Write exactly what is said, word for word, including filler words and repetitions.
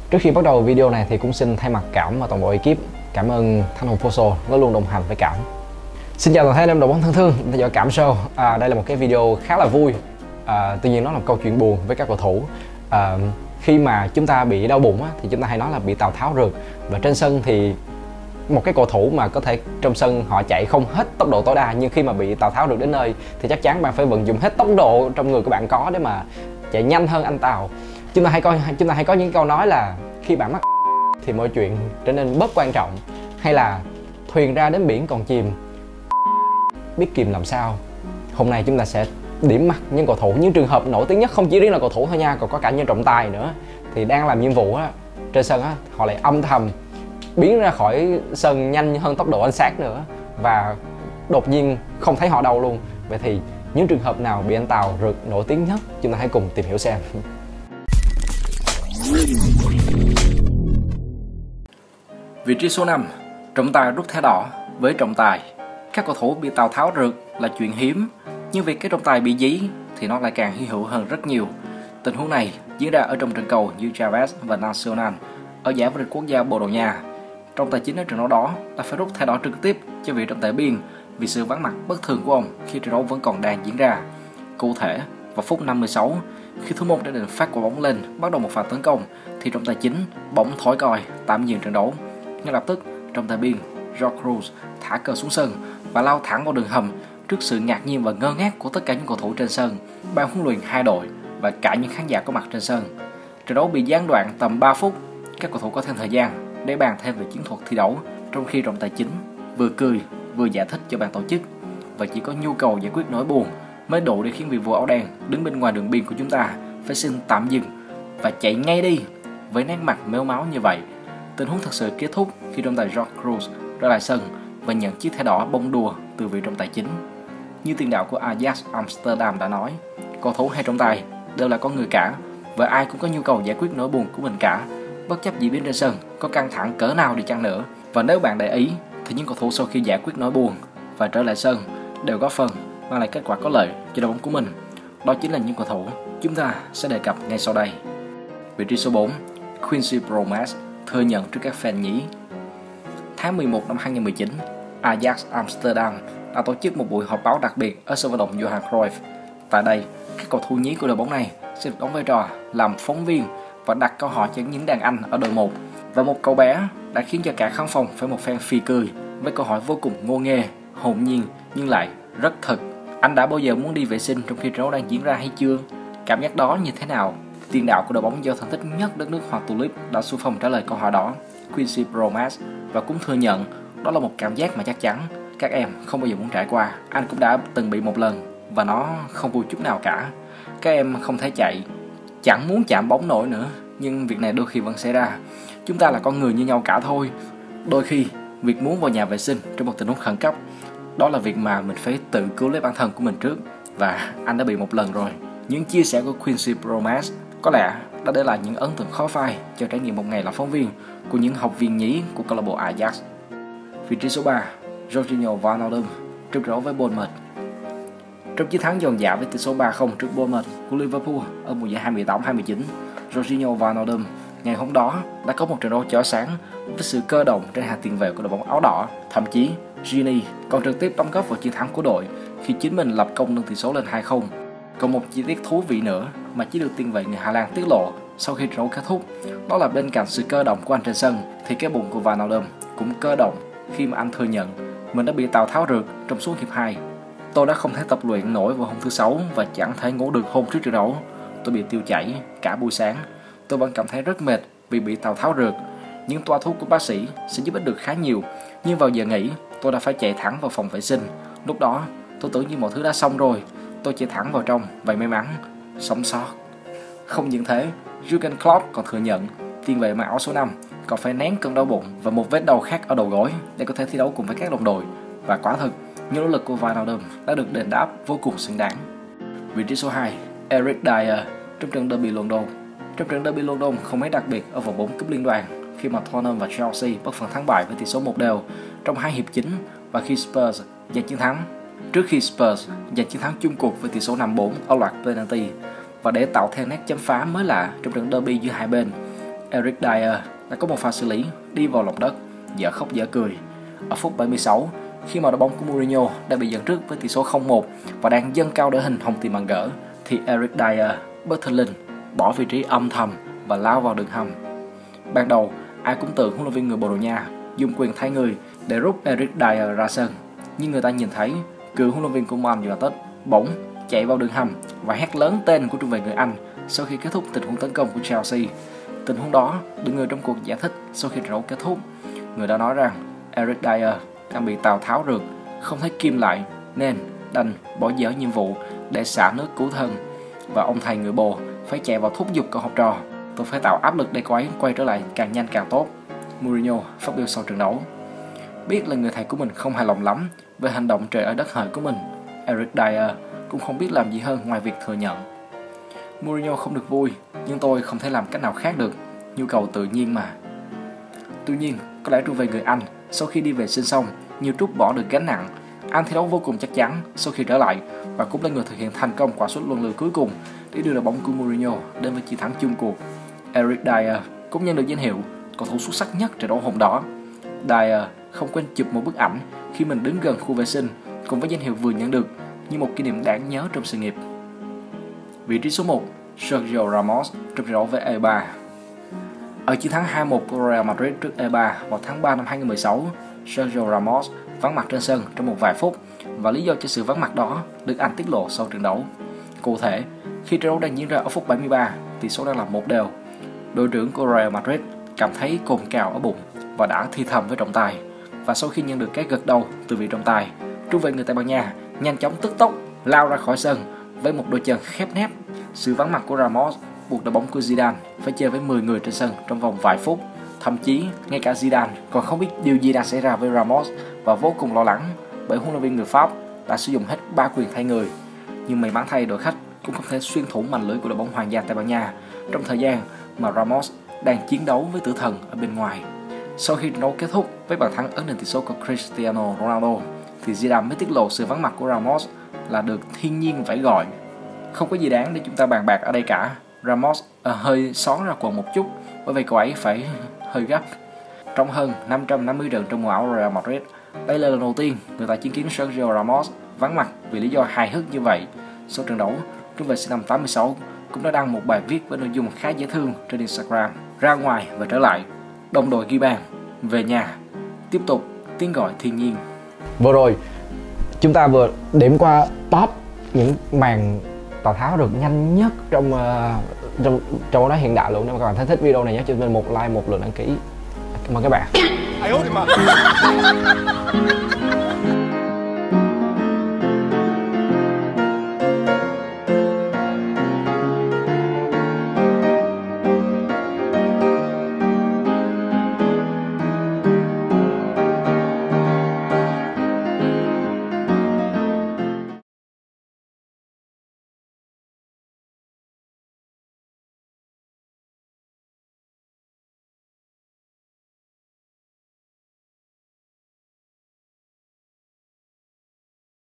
Trước khi bắt đầu video này thì cũng xin thay mặt Cảm và toàn bộ ekip cảm ơn Thanh Hùng Phoso nó luôn đồng hành với Cảm. Xin chào toàn thể anh em đội bóng thân thương theo dõi Cảm Show. À, đây là một cái video khá là vui. À, tuy nhiên nó là một câu chuyện buồn với các cầu thủ. À, khi mà chúng ta bị đau bụng á, thì chúng ta hay nói là bị Tào Tháo rượt. Và trên sân thì một cái cầu thủ mà có thể trong sân họ chạy không hết tốc độ tối đa, nhưng khi mà bị Tào Tháo rượt đến nơi thì chắc chắn bạn phải vận dụng hết tốc độ trong người của bạn có để mà chạy nhanh hơn anh Tào. Chúng ta hay coi chúng ta hay có những câu nói là khi bạn mắc thì mọi chuyện trở nên bớt quan trọng, hay là thuyền ra đến biển còn chìm biết kìm làm sao. Hôm nay chúng ta sẽ điểm mặt những cầu thủ, những trường hợp nổi tiếng nhất, không chỉ riêng là cầu thủ thôi nha, còn có cả những trọng tài nữa, thì đang làm nhiệm vụ á, trên sân á, họ lại âm thầm biến ra khỏi sân nhanh hơn tốc độ ánh sáng nữa, và đột nhiên không thấy họ đâu luôn. Vậy thì những trường hợp nào bị anh Tào rượt nổi tiếng nhất, chúng ta hãy cùng tìm hiểu xem. Vị trí số năm, trọng tài rút thẻ đỏ với trọng tài. Các cầu thủ bị Tào Tháo rượt là chuyện hiếm, nhưng việc cái trọng tài bị dí thì nó lại càng hy hữu hơn rất nhiều. Tình huống này diễn ra ở trong trận cầu giữa Chaves và Nacional ở giải vô địch quốc gia Bồ Đào Nha. Trọng tài chính ở trận đấu đó đã phải rút thẻ đỏ trực tiếp cho vị trọng tài biên vì sự vắng mặt bất thường của ông khi trận đấu vẫn còn đang diễn ra. Cụ thể, vào phút năm mươi sáu, khi thủ môn đã định phát quả bóng lên bắt đầu một pha tấn công, thì trọng tài chính bỗng thổi còi tạm dừng trận đấu. Ngay lập tức, trọng tài biên Jorge Cruz thả cờ xuống sân và lao thẳng vào đường hầm trước sự ngạc nhiên và ngơ ngác của tất cả những cầu thủ trên sân, ban huấn luyện hai đội và cả những khán giả có mặt trên sân. Trận đấu bị gián đoạn tầm ba phút, các cầu thủ có thêm thời gian để bàn thêm về chiến thuật thi đấu, trong khi trọng tài chính vừa cười vừa giải thích cho ban tổ chức, và chỉ có nhu cầu giải quyết nỗi buồn mới đủ để khiến vị vua áo đen đứng bên ngoài đường biên của chúng ta phải xin tạm dừng và chạy ngay đi. Với nét mặt mếu máu như vậy, tình huống thật sự kết thúc khi trọng tài Jorge Cruz ra lại sân và nhận chiếc thẻ đỏ bông đùa từ vị trọng tài chính. Như tiền đạo của Ajax Amsterdam đã nói, cầu thủ hay trọng tài đều là con người cả, và ai cũng có nhu cầu giải quyết nỗi buồn của mình cả, bất chấp diễn biến trên sân có căng thẳng cỡ nào đi chăng nữa. Và nếu bạn để ý thì những cầu thủ sau khi giải quyết nỗi buồn và trở lại sân đều góp phần mang lại kết quả có lợi cho đội bóng của mình. Đó chính là những cầu thủ chúng ta sẽ đề cập ngay sau đây. Vị trí số bốn, Quincy Promes thừa nhận trước các fan nhí. Tháng mười một năm hai nghìn không trăm mười chín, Ajax Amsterdam đã tổ chức một buổi họp báo đặc biệt ở sân vận động Johan Cruyff. Tại đây, các cầu thủ nhí của đội bóng này sẽ được đóng vai trò làm phóng viên và đặt câu hỏi cho những đàn anh ở đội một. Và một cậu bé đã khiến cho cả khán phòng phải một phen phi cười với câu hỏi vô cùng ngô nghê, hồn nhiên nhưng lại rất thật. Anh đã bao giờ muốn đi vệ sinh trong khi trận đấu đang diễn ra hay chưa? Cảm giác đó như thế nào? Tiền đạo của đội bóng giàu thành tích nhất đất nước Hoa Tulip đã xung phong trả lời câu hỏi đó, Quincy Promes, và cũng thừa nhận đó là một cảm giác mà chắc chắn các em không bao giờ muốn trải qua. Anh cũng đã từng bị một lần và nó không vui chút nào cả. Các em không thể chạy, chẳng muốn chạm bóng nổi nữa, nhưng việc này đôi khi vẫn xảy ra. Chúng ta là con người như nhau cả thôi. Đôi khi việc muốn vào nhà vệ sinh trong một tình huống khẩn cấp, đó là việc mà mình phải tự cứu lấy bản thân của mình trước, và anh đã bị một lần rồi. Những chia sẻ của Quincy Promes có lẽ đã để lại những ấn tượng khó phai cho trải nghiệm một ngày làm phóng viên của những học viên nhí của câu lạc bộ Ajax. Vị trí số ba, Jorginho Wijnaldum trong trận đấu với Bournemouth. Trong chiến thắng giòn giả với tỷ số ba không trước Bournemouth của Liverpool ở mùa giải hai mươi tám hai mươi chín, Jorginho Wijnaldum ngày hôm đó đã có một trận đấu chói sáng với sự cơ động trên hàng tiền vệ của đội bóng áo đỏ. Thậm chí, Gini còn trực tiếp đóng góp vào chiến thắng của đội khi chính mình lập công nâng tỷ số lên hai không. Còn một chi tiết thú vị nữa mà chỉ được tiền vệ người Hà Lan tiết lộ sau khi trận đấu kết thúc, đó là bên cạnh sự cơ động của anh trên sân thì cái bụng của Wijnaldum cũng cơ động khi mà anh thừa nhận mình đã bị Tào Tháo rượt trong suốt hiệp hai. Tôi đã không thể tập luyện nổi vào hôm thứ sáu và chẳng thể ngủ được hôm trước trận đấu. Tôi bị tiêu chảy cả buổi sáng. Tôi vẫn cảm thấy rất mệt vì bị Tào Tháo rượt. Những toa thuốc của bác sĩ sẽ giúp ích được khá nhiều, nhưng vào giờ nghỉ tôi đã phải chạy thẳng vào phòng vệ sinh. Lúc đó tôi tưởng như mọi thứ đã xong rồi. Tôi chạy thẳng vào trong và may mắn sống sót. Không những thế, Jurgen Klopp còn thừa nhận tiền vệ mặc áo số năm còn phải nén cơn đau bụng và một vết đau khác ở đầu gối để có thể thi đấu cùng với các đồng đội. Và quả thực, những nỗ lực của Wijnaldum đã được đền đáp vô cùng xứng đáng. Vị trí số hai, Eric Dier trong trận derby London. Trong trận derby London không mấy đặc biệt ở vòng bốn cúp liên đoàn, khi mà Tottenham và Chelsea bất phân thắng bại với tỷ số một đều trong hai hiệp chính, và khi Spurs giành chiến thắng trước khi Spurs giành chiến thắng chung cuộc với tỷ số năm bốn ở loạt penalty. Và để tạo thêm nét chấm phá mới lạ trong trận derby giữa hai bên, Eric Dier đã có một pha xử lý đi vào lòng đất, dở khóc dở cười. Ở phút bảy mươi sáu, khi mà đội bóng của Mourinho đã bị dẫn trước với tỷ số không một và đang dâng cao đội hình hòng tìm bàn gỡ, thì Eric Dier bất thình lình bỏ vị trí âm thầm và lao vào đường hầm. Ban đầu, ai cũng tưởng huấn luyện viên người Bồ Đào Nha dùng quyền thay người để rút Eric Dier ra sân, nhưng người ta nhìn thấy cựu huấn luyện viên của Man United bỗng chạy vào đường hầm và hét lớn tên của trung vệ người Anh sau khi kết thúc tình huống tấn công của Chelsea. Tình huống đó được người trong cuộc giải thích sau khi trận đấu kết thúc. Người đã nói rằng Eric Dier đang bị Tào Tháo rượt, không thấy kim lại nên đành bỏ dở nhiệm vụ để xả nước cứu thân, và ông thầy người Bồ phải chạy vào thúc giục cậu học trò: "Tôi phải tạo áp lực để cậu ấy quay trở lại càng nhanh càng tốt." Mourinho phát biểu sau trận đấu. Biết là người thầy của mình không hài lòng lắm về hành động trời ơi đất hỡi của mình, Eric Dier cũng không biết làm gì hơn ngoài việc thừa nhận. Mourinho không được vui, nhưng tôi không thể làm cách nào khác được, nhu cầu tự nhiên mà. Tuy nhiên, có lẽ trung vệ người Anh sau khi đi vệ sinh xong như trút bỏ được gánh nặng. Anh thi đấu vô cùng chắc chắn sau khi trở lại và cũng là người thực hiện thành công quả sút luân lưu cuối cùng để đưa đội bóng của Mourinho đến với chiến thắng chung cuộc. Eric Dier cũng nhận được danh hiệu cầu thủ xuất sắc nhất trận đấu hôm đó. Dier không quên chụp một bức ảnh khi mình đứng gần khu vệ sinh cùng với danh hiệu vừa nhận được như một kỷ niệm đáng nhớ trong sự nghiệp. Vị trí số một, Sergio Ramos trong trận đấu với Eibar. Ở chiến thắng hai một của Real Madrid trước Eibar vào tháng ba năm hai nghìn không trăm mười sáu, Sergio Ramos vắng mặt trên sân trong một vài phút, và lý do cho sự vắng mặt đó được anh tiết lộ sau trận đấu. Cụ thể, khi trận đấu đang diễn ra ở phút bảy mươi ba, tỷ số đang là một đều, đội trưởng của Real Madrid cảm thấy cồn cào ở bụng và đã thì thầm với trọng tài. Và sau khi nhận được cái gật đầu từ vị trọng tài, trung vệ người Tây Ban Nha nhanh chóng tức tốc lao ra khỏi sân với một đôi chân khép nép. Sự vắng mặt của Ramos buộc đội bóng của Zidane phải chơi với mười người trên sân trong vòng vài phút. Thậm chí, ngay cả Zidane còn không biết điều gì đang xảy ra với Ramos và vô cùng lo lắng bởi huấn luyện viên người Pháp đã sử dụng hết ba quyền thay người. Nhưng may mắn thay, đội khách cũng không thể xuyên thủng màn lưới của đội bóng Hoàng gia Tây Ban Nha trong thời gian mà Ramos đang chiến đấu với tử thần ở bên ngoài. Sau khi trận đấu kết thúc với bàn thắng ấn định tỷ số của Cristiano Ronaldo, thì Zidane mới tiết lộ sự vắng mặt của Ramos là được thiên nhiên phải gọi. Không có gì đáng để chúng ta bàn bạc ở đây cả. Ramos à, hơi xón ra quần một chút, bởi vì cậu ấy phải hơi gấp. Trong hơn năm trăm năm mươi trận trong mùa áo Real Madrid, đây là lần đầu tiên người ta chứng kiến Sergio Ramos vắng mặt vì lý do hài hước như vậy. Sau trận đấu, trung vệ sinh năm tám mươi sáu cũng đã đăng một bài viết với nội dung khá dễ thương trên Instagram: "Ra ngoài và trở lại, đồng đội ghi bàn, về nhà, tiếp tục tiếng gọi thiên nhiên." Vừa rồi, chúng ta vừa điểm qua top những màn Tào Tháo được nhanh nhất trong uh, trong trong bóng đá hiện đại luôn. Nếu mà các bạn thấy thích video này nhớ cho mình một like, một lượt đăng ký. Cảm ơn các bạn.